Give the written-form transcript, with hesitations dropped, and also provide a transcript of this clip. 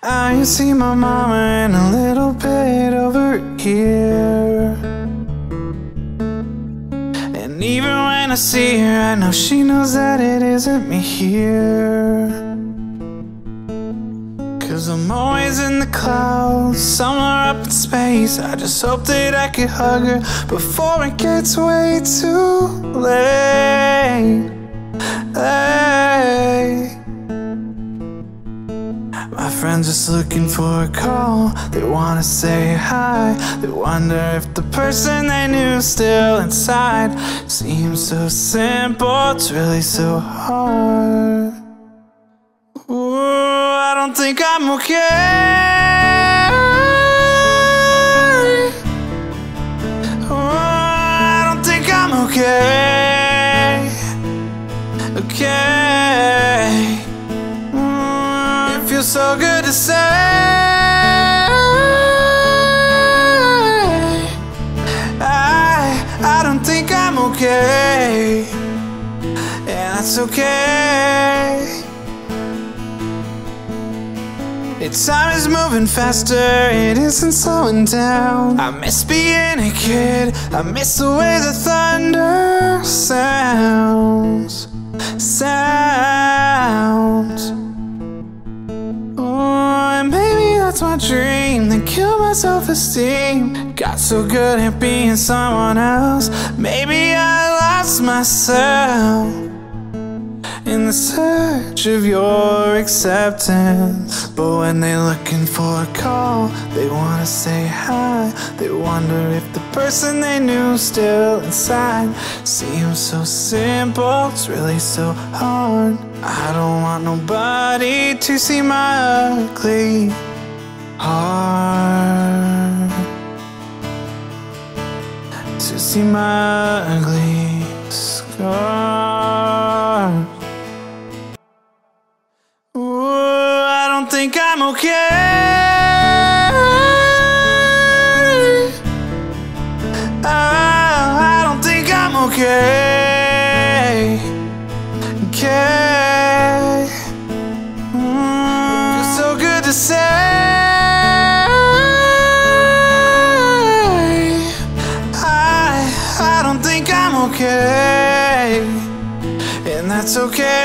I see my mama and a little bit over here. And even when I see her, I know she knows that it isn't me here. 'Cause I'm always in the clouds, somewhere up in space. I just hope that I could hug her before it gets way too late. My friends just looking for a call. They wanna say hi. They wonder if the person they knew still inside. Seems so simple, it's really so hard. Ooh, I don't think I'm okay. Ooh, I don't think I'm okay. Okay. It feels so good to say I don't think I'm okay. And that's okay. Time is moving faster, it isn't slowing down. I miss being a kid, I miss the way the thunder sounds. Oh, and maybe that's my dream, that killed my self-esteem. Got so good at being someone else. Maybe I lost myself in the search of your acceptance. But when they're looking for a call, they wanna say hi. They wonder if the person they knew still inside. Seems so simple, it's really so hard. I don't want nobody to see my ugly heart, to see my ugly scars. I don't think I'm okay. I don't think I'm okay. Okay. Feels so good to say I don't think I'm okay. And that's okay.